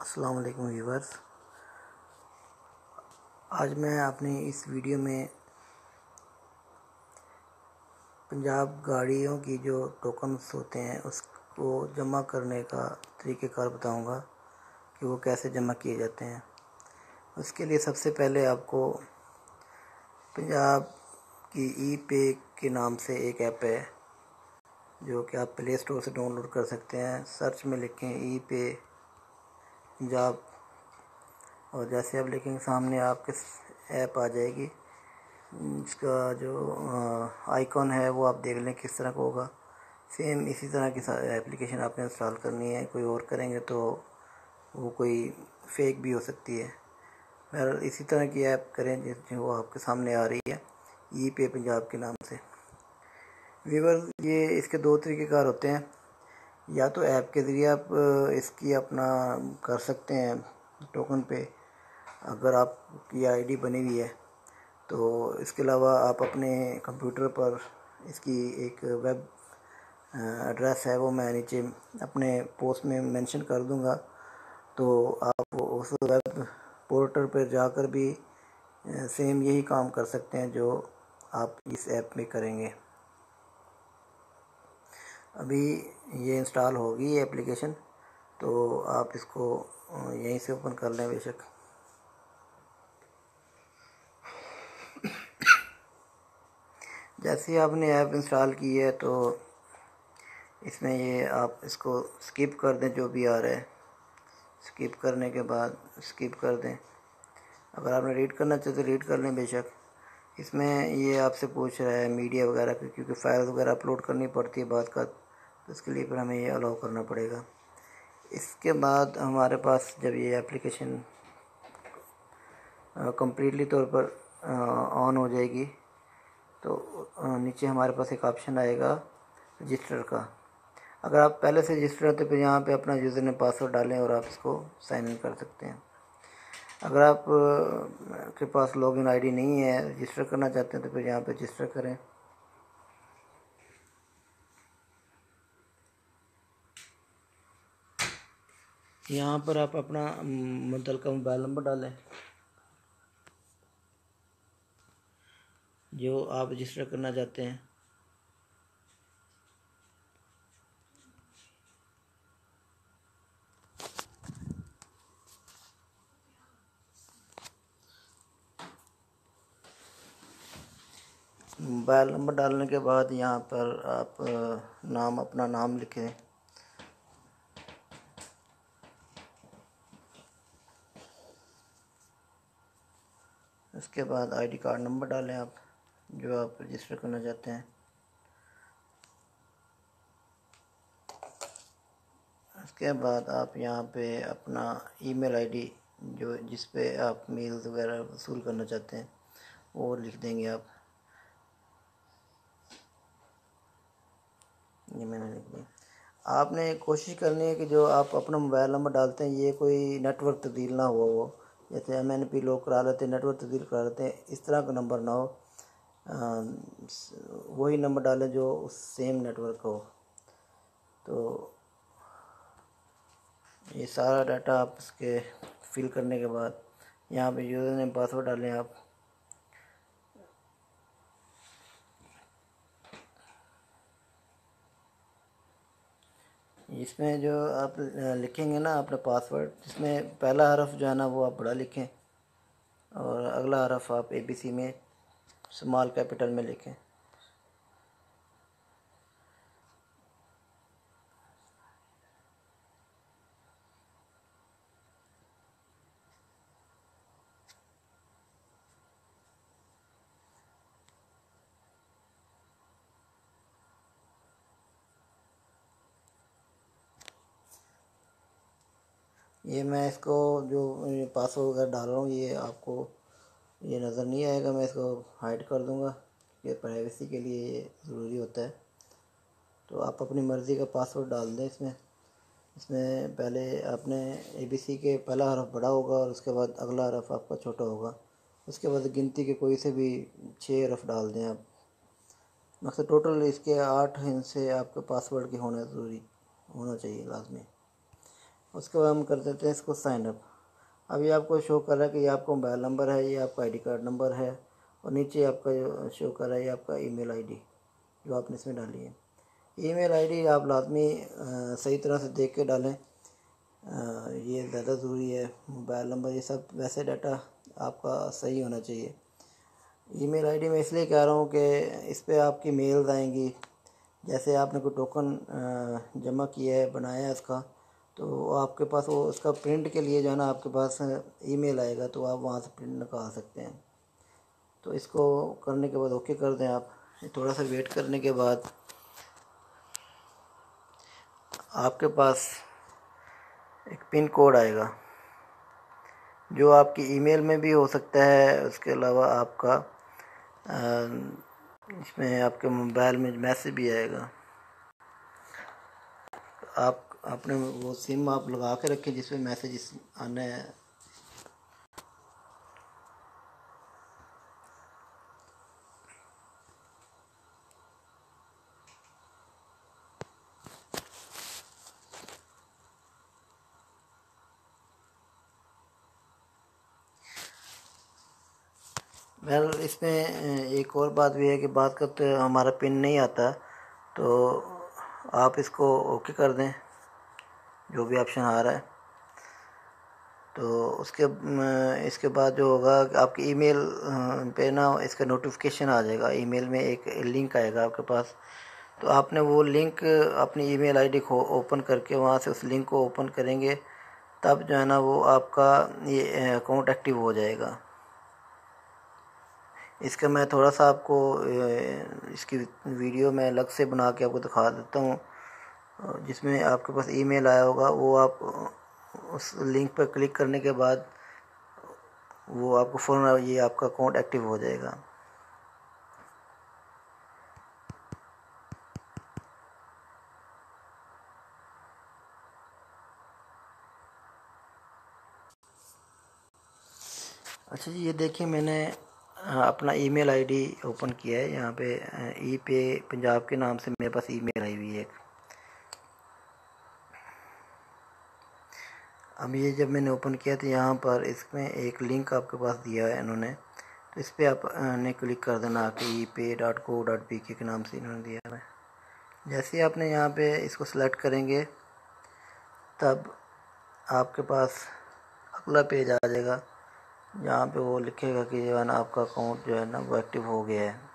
अस्सलाम वालेकुम व्यूवर्स। आज मैं अपनी इस वीडियो में पंजाब गाड़ियों की जो टोकन्स होते हैं उसको जमा करने का तरीक़ेकार बताऊंगा कि वो कैसे जमा किए जाते हैं। उसके लिए सबसे पहले आपको पंजाब की ई पे के नाम से एक ऐप है जो कि आप प्ले स्टोर से डाउनलोड कर सकते हैं। सर्च में लिखें ई पे पंजाब और जैसे आप लिखेंगे सामने आपके ऐप आ जाएगी। इसका जो आइकॉन है वो आप देख लें किस तरह का होगा। सेम इसी तरह की एप्लीकेशन आपने इंस्टॉल करनी है। कोई और करेंगे तो वो कोई फेक भी हो सकती है। बहरहाल इसी तरह की ऐप करें जो आपके सामने आ रही है ई पे पंजाब के नाम से। व्यूअर्स, ये इसके दो तरीक़ेकार होते हैं। या तो ऐप के ज़रिए आप इसकी अपना कर सकते हैं टोकन पे, अगर आपकी आईडी बनी हुई है तो। इसके अलावा आप अपने कंप्यूटर पर इसकी एक वेब एड्रेस है वो मैं नीचे अपने पोस्ट में मेंशन कर दूंगा, तो आप उस वेब पोर्टल पर जाकर भी सेम यही काम कर सकते हैं जो आप इस ऐप में करेंगे। अभी ये इंस्टॉल होगी ये एप्लीकेशन, तो आप इसको यहीं से ओपन कर लें बेशक। जैसे ही आपने ऐप इंस्टॉल की है तो इसमें ये आप इसको स्किप कर दें, जो भी आ रहा है स्किप करने के बाद स्किप कर दें। अगर आपने रीड करना चाहे तो रीड कर लें बेशक। इसमें ये आपसे पूछ रहा है मीडिया वगैरह की, क्योंकि फ़ाइल वगैरह अपलोड करनी पड़ती है बात का, तो इसके लिए फिर हमें ये अलाउ करना पड़ेगा। इसके बाद हमारे पास जब ये एप्लीकेशन कम्प्लीटली तौर पर ऑन हो जाएगी तो नीचे हमारे पास एक ऑप्शन आएगा रजिस्टर का। अगर आप पहले से रजिस्टर हैं तो फिर यहाँ पे अपना यूज़र नेम पासवर्ड डालें और आप इसको साइन इन कर सकते हैं। अगर आप के पास लॉगिन आईडी नहीं है, रजिस्टर करना चाहते हैं, तो फिर यहाँ पे रजिस्टर करें। यहाँ पर आप अपना मुतल्लिका मोबाइल नंबर डालें जो आप रजिस्टर करना चाहते हैं। मोबाइल नंबर डालने के बाद यहाँ पर आप अपना नाम लिखें। उसके बाद आईडी कार्ड नंबर डालें आप जो आप रजिस्टर करना चाहते हैं। उसके बाद आप यहाँ पे अपना ईमेल आईडी जो जिस पे आप मेल्स वगैरह वसूल करना चाहते हैं वो लिख देंगे आप। ये मैंने लिख दिया। आपने कोशिश करनी है कि जो आप अपना मोबाइल नंबर डालते हैं ये कोई नेटवर्क तब्दील ना हुआ हो। जैसे MNP लोग करा लेते हैं, नेटवर्क तब्दील करा लेते हैं, इस तरह का नंबर ना हो। वही नंबर डालें जो उस सेम नेटवर्क का हो। तो ये सारा डाटा आप इसके फिल करने के बाद यहाँ पे यूज़र नेम पासवर्ड डालें आप। इसमें जो आप लिखेंगे ना अपना पासवर्ड, इसमें पहला हरफ जो है ना वो आप बड़ा लिखें और अगला हरफ आप ABC में स्मॉल कैपिटल में लिखें। ये मैं इसको जो पासवर्ड वगैरह डाल रहा हूँ ये आपको ये नज़र नहीं आएगा, मैं इसको हाइड कर दूँगा कि प्राइवेसी के लिए ये ज़रूरी होता है। तो आप अपनी मर्ज़ी का पासवर्ड डाल दें इसमें। इसमें पहले आपने ABC के पहला हरफ बड़ा होगा और उसके बाद अगला हरफ आपका छोटा होगा। उसके बाद गिनती के कोई से भी 6 हरफ डाल दें आप। मतलब टोटल इसके 8 हिस्से आपके पासवर्ड के होना ज़रूरी होना चाहिए लाजमी। उसके बाद हम कर देते हैं इसको साइन अप। अभी आपको शो कर रहा है कि ये आपका मोबाइल नंबर है, ये आपका आईडी कार्ड नंबर है, और नीचे आपका जो शो कर रहा है ये आपका ईमेल आईडी जो आपने इसमें डाली है। ईमेल आईडी आप लाजमी सही तरह से देख के डालें, ये ज़्यादा ज़रूरी है। मोबाइल नंबर ये सब वैसे डाटा आपका सही होना चाहिए। ईमेल आईडी मैं इसलिए कह रहा हूँ कि इस पर आपकी मेल्स आएंगी। जैसे आपने कोई टोकन जमा किया है, बनाया है उसका, तो आपके पास वो उसका प्रिंट के लिए जो है ना आपके पास ईमेल आएगा, तो आप वहाँ से प्रिंट निकाल सकते हैं। तो इसको करने के बाद ओके कर दें आप। थोड़ा सा वेट करने के बाद आपके पास एक पिन कोड आएगा जो आपकी ईमेल में भी हो सकता है। उसके अलावा आपका इसमें आपके मोबाइल में मैसेज भी आएगा। आप अपने वो सिम आप लगा के रखें जिसमें मैसेज आना है। वेल इसमें एक और बात भी है कि बात करते हमारा पिन नहीं आता, तो आप इसको ओके कर दें जो भी ऑप्शन आ रहा है। तो इसके बाद जो होगा आपकी ईमेल पे ना इसका नोटिफिकेशन आ जाएगा। ईमेल में एक लिंक आएगा आपके पास, तो आपने वो लिंक अपनी ईमेल आईडी को ओपन करके वहाँ से उस लिंक को ओपन करेंगे, तब जो है ना वो आपका ये अकाउंट एक्टिव हो जाएगा। इसका मैं थोड़ा सा आपको इसकी वीडियो में अलग से बना के आपको दिखा देता हूँ, जिसमें आपके पास ईमेल आया होगा। वो आप उस लिंक पर क्लिक करने के बाद वो आपको फ़ौरन ये आपका अकाउंट एक्टिव हो जाएगा। अच्छा जी, ये देखिए मैंने अपना ईमेल आईडी ओपन किया है। यहाँ पे ई पे पंजाब के नाम से मेरे पास ईमेल आई हुई है एक। अब ये जब मैंने ओपन किया तो यहाँ पर इसमें एक लिंक आपके पास दिया है इन्होंने, तो इस पर आपने क्लिक कर देना कि epay.co.pk के नाम से इन्होंने दिया है। जैसे ही आपने यहाँ पे इसको सेलेक्ट करेंगे तब आपके पास अगला पेज आ जाएगा जहाँ पे वो लिखेगा कि जो है ना आपका अकाउंट जो है ना वो एक्टिव हो गया है।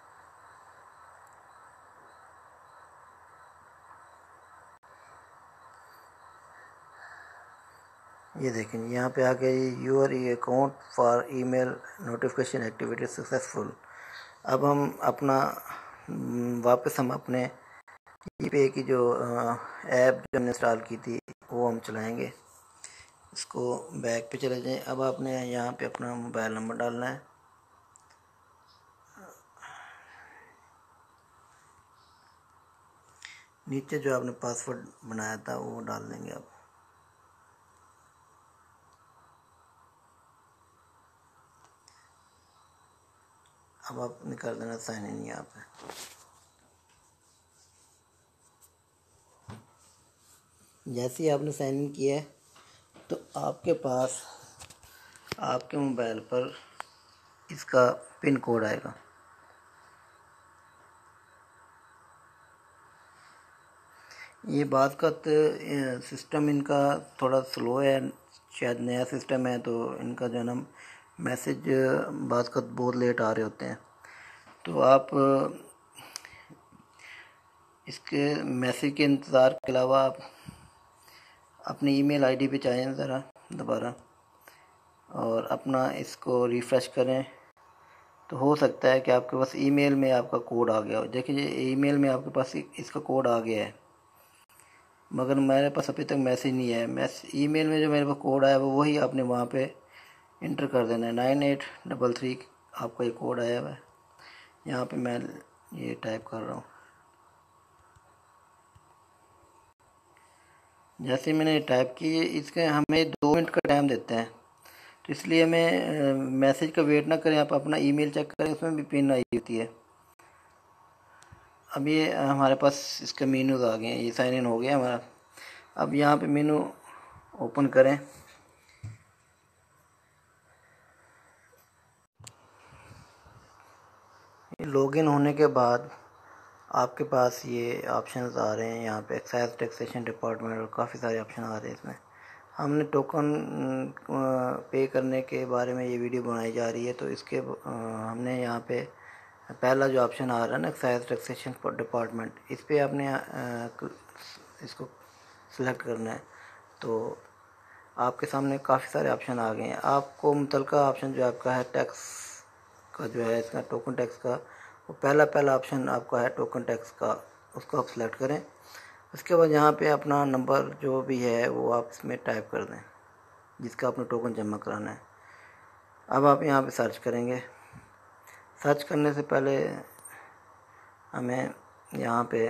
ये देखें यहाँ पे आके your account for email notification activity successful. अब हम अपना वापस हम अपने ईपे की जो ऐप जो हमने इंस्टॉल की थी वो हम चलाएंगे। इसको बैक पे चले जाएं। अब आपने यहाँ पे अपना मोबाइल नंबर डालना है। नीचे जो आपने पासवर्ड बनाया था वो डाल देंगे आप। अब आपने कर देना साइन इन यहाँ पे। जैसे ही आपने साइन इन किया है तो आपके पास आपके मोबाइल पर इसका पिन कोड आएगा। ये बात का सिस्टम इनका थोड़ा स्लो है, शायद नया सिस्टम है, तो इनका जो है ना मैसेज बात का बहुत लेट आ रहे होते हैं। तो आप इसके मैसेज के इंतज़ार के अलावा आप अपनी ईमेल आईडी पे जाएं ज़रा दोबारा और अपना इसको रिफ़्रेश करें, तो हो सकता है कि आपके पास ईमेल में आपका कोड आ गया हो। देखिए ईमेल में आपके पास इसका कोड आ गया है, मगर मेरे पास अभी तक मैसेज नहीं आया। ईमेल में जो मेरे पास कोड आया वो वही आपने वहाँ पे इंटर कर देना है। 9833 आपका ये कोड आया हुआ है। यहाँ पे मैं ये टाइप कर रहा हूँ। जैसे मैंने टाइप की, इसके हमें 2 मिनट का टाइम देते हैं, तो इसलिए हमें मैसेज का वेट ना करें, आप अपना ईमेल चेक करें, उसमें भी पिन आई होती है। अब ये हमारे पास इसका मेनूज आ गए हैं, ये साइन इन हो गया हमारा। अब यहाँ पे मेनू ओपन करें। लॉगिन होने के बाद आपके पास ये ऑप्शंस आ रहे हैं, यहाँ पे एक्साइज टैक्सेशन डिपार्टमेंट और काफ़ी सारे ऑप्शन आ रहे हैं। इसमें हमने टोकन पे करने के बारे में ये वीडियो बनाई जा रही है, तो इसके हमने यहाँ पे पहला जो ऑप्शन आ रहा है ना, एक्साइज टैक्सेशन डिपार्टमेंट, इस पर आपने इसको सिलेक्ट करना है। तो आपके सामने काफ़ी सारे ऑप्शन आ गए हैं। आपको मुतलका ऑप्शन जो आपका है टैक्स का, जो है इसका टोकन टैक्स का, वो पहला ऑप्शन आपका है टोकन टैक्स का, उसको आप सिलेक्ट करें। उसके बाद यहाँ पे अपना नंबर जो भी है वो आप इसमें टाइप कर दें जिसका आपने टोकन जमा कराना है। अब आप यहाँ पे सर्च करेंगे। सर्च करने से पहले हमें यहाँ पे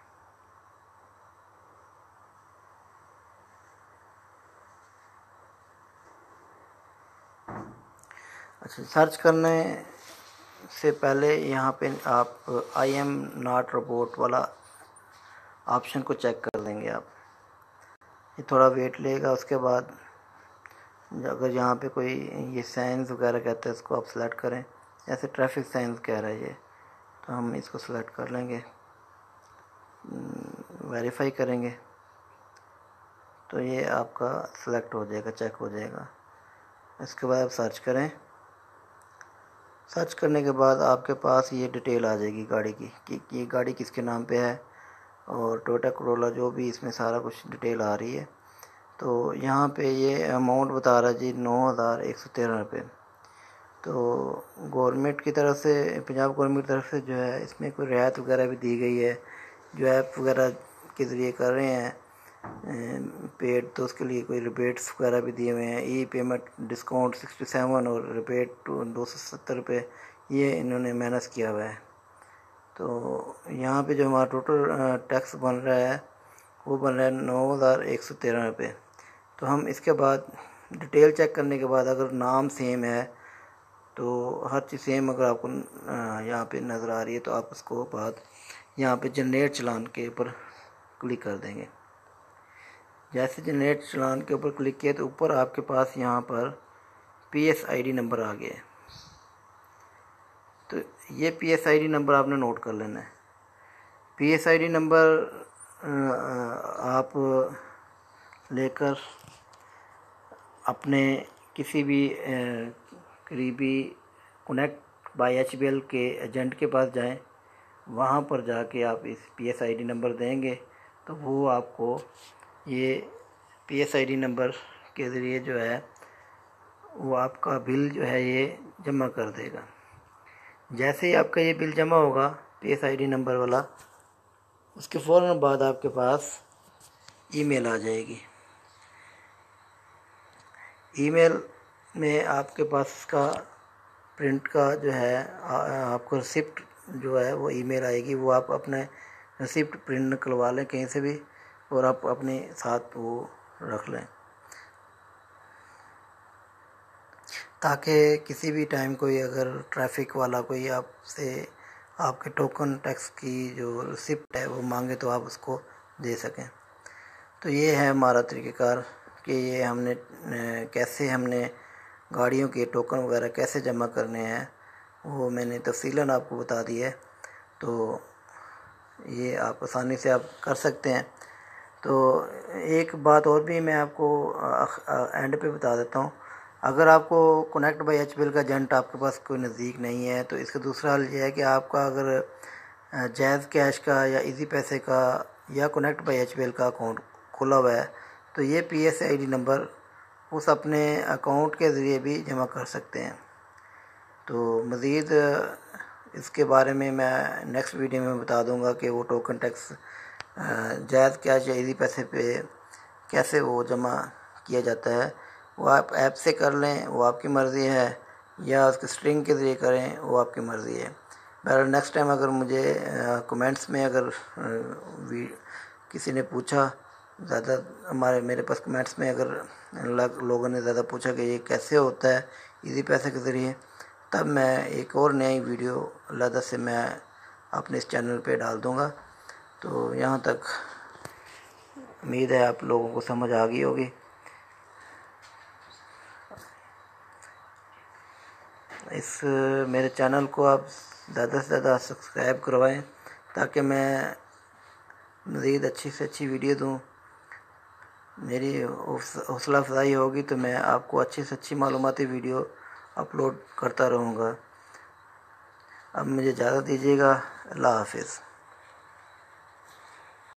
सर्च करने से पहले यहाँ पे आप आई एम नॉट रोबोट वाला ऑप्शन को चेक कर देंगे। आप ये थोड़ा वेट लेगा। उसके बाद अगर यहाँ पे कोई ये साइंस वगैरह कहते हैं, इसको आप सेलेक्ट करें। जैसे ट्रैफिक साइंस कह रहा है ये, तो हम इसको सेलेक्ट कर लेंगे, वेरीफाई करेंगे, तो ये आपका सेलेक्ट हो जाएगा, चेक हो जाएगा। इसके बाद आप सर्च करें। सर्च करने के बाद आपके पास ये डिटेल आ जाएगी गाड़ी की कि ये गाड़ी किसके नाम पे है, और टोयोटा कोरोला जो भी इसमें सारा कुछ डिटेल आ रही है। तो यहाँ पे ये अमाउंट बता रहा है जी 9,113 रुपये। तो गवर्नमेंट की तरफ से, पंजाब गवर्नमेंट की तरफ से जो है इसमें कोई रियायत वगैरह भी दी गई है। जो ऐप वगैरह के ज़रिए कर रहे हैं पेड, तो उसके लिए कोई रिबेट्स वगैरह भी दिए हुए हैं। ई पेमेंट डिस्काउंट 67 और रिबेट 270 रुपये, ये इन्होंने माइनस किया हुआ है। तो यहाँ पे जो हमारा टोटल टैक्स बन रहा है वो बन रहा है 9,113 रुपये। तो हम इसके बाद डिटेल चेक करने के बाद अगर नाम सेम है, तो हर चीज़ सेम अगर आपको यहाँ पे नज़र आ रही है, तो आप उसको बाद यहाँ पे जनरेट चालान के ऊपर क्लिक कर देंगे। जैसे जनरेट चालान के ऊपर क्लिक किया तो ऊपर आपके पास यहाँ पर PSID नंबर आ गया है। तो ये PSID नंबर आपने नोट कर लेना है। PSID नंबर आप लेकर अपने किसी भी करीबी कनेक्ट बाय HBL के एजेंट के पास जाएं। वहाँ पर जाके आप इस PSID नंबर देंगे तो वो आपको ये PSID नंबर के ज़रिए जो है वो आपका बिल जो है ये जमा कर देगा। जैसे ही आपका ये बिल जमा होगा PSID नंबर वाला, उसके फ़ौरन बाद आपके पास ईमेल आ जाएगी। ईमेल में आपके पास इसका प्रिंट का जो है आपको रिसिप्ट जो है वो ईमेल आएगी। वो आप अपने रिसिप्ट प्रिंट निकलवा लें कहीं से भी, और आप अपने साथ वो रख लें, ताकि किसी भी टाइम कोई अगर ट्रैफिक वाला कोई आपसे आपके टोकन टैक्स की जो रिसिप्ट है वो मांगे तो आप उसको दे सकें। तो ये है हमारा तरीक़ेकार कि ये हमने कैसे हमने गाड़ियों के टोकन वगैरह कैसे जमा करने हैं, वो मैंने तफसीलन आपको बता दी है। तो ये आप आसानी से आप कर सकते हैं। तो एक बात और भी मैं आपको एंड पे बता देता हूँ। अगर आपको कनेक्ट बाय HBL का एजेंट आपके पास कोई नज़दीक नहीं है, तो इसका दूसरा हल ये है कि आपका अगर जैज़ कैश का या इजी पैसे का या कनेक्ट बाय HBL का अकाउंट खुला हुआ है, तो ये PSID नंबर उस अपने अकाउंट के ज़रिए भी जमा कर सकते हैं। तो मज़ीद इसके बारे में मैं नेक्स्ट वीडियो में बता दूंगा कि वो टोकन टैक्स जायज़ कैश या इजी पैसे पे कैसे वो जमा किया जाता है। वो आप ऐप से कर लें, वो आपकी मर्ज़ी है, या उसके स्ट्रिंग के ज़रिए करें, वो आपकी मर्ज़ी है। बहरहाल नेक्स्ट टाइम अगर मुझे कमेंट्स में अगर किसी ने पूछा, ज़्यादा मेरे पास कमेंट्स में अगर लोगों ने ज़्यादा पूछा कि ये कैसे होता है इजी पैसे के ज़रिए, तब मैं एक और नई वीडियो अलग से मैं अपने इस चैनल पे डाल दूँगा। तो यहाँ तक उम्मीद है आप लोगों को समझ आ गई होगी। इस मेरे चैनल को आप ज़्यादा से ज़्यादा सब्सक्राइब करवाएं ताकि मैं मज़ीद अच्छी से अच्छी वीडियो दूँ। मेरी हौसला अफजाई होगी तो मैं आपको अच्छी से अच्छी मालूमाती वीडियो अपलोड करता रहूँगा। अब मुझे इजाज़त दीजिएगा। अल्लाह हाफिज़।